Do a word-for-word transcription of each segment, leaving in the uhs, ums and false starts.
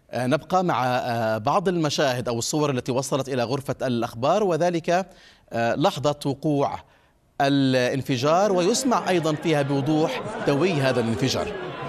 نبقى مع بعض المشاهد أو الصور التي وصلت إلى غرفة الأخبار، وذلك لحظة وقوع الانفجار، ويسمع أيضا فيها بوضوح دوي هذا الانفجار.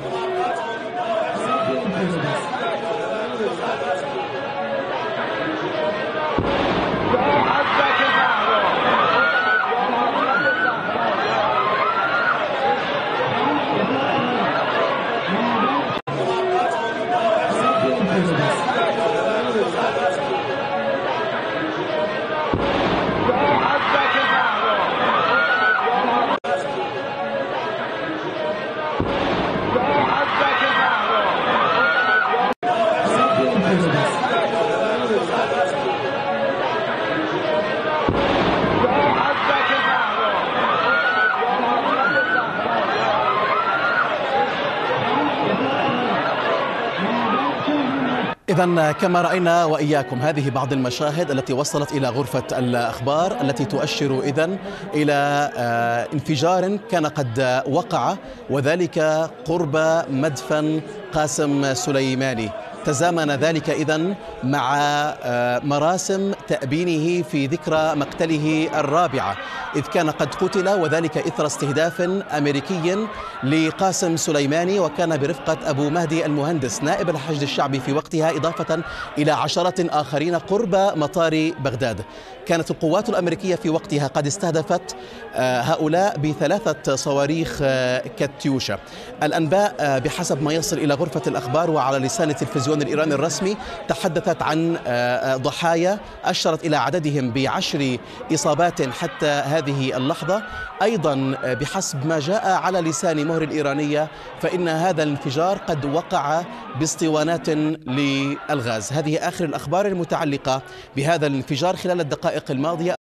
إذن كما رأينا وإياكم، هذه بعض المشاهد التي وصلت إلى غرفة الأخبار التي تؤشر إذن إلى انفجار كان قد وقع، وذلك قرب مدفن قاسم سليماني. تزامن ذلك إذن مع مراسم تأبينه في ذكرى مقتله الرابعة، إذ كان قد قتل وذلك إثر استهداف أمريكي لقاسم سليماني، وكان برفقة أبو مهدي المهندس نائب الحشد الشعبي في وقتها، إضافة إلى عشرات آخرين قرب مطار بغداد. كانت القوات الأمريكية في وقتها قد استهدفت هؤلاء بثلاثة صواريخ كاتيوشا. الأنباء بحسب ما يصل إلى غرفة الأخبار وعلى لسان التلفزيون الإيراني الرسمي تحدثت عن ضحايا أشرت إلى عددهم بعشر إصابات حتى هذه اللحظة. أيضا بحسب ما جاء على لسان مهر الإيرانية فإن هذا الانفجار قد وقع باسطوانات للغاز. هذه آخر الأخبار المتعلقة بهذا الانفجار خلال الدقائق الماضية.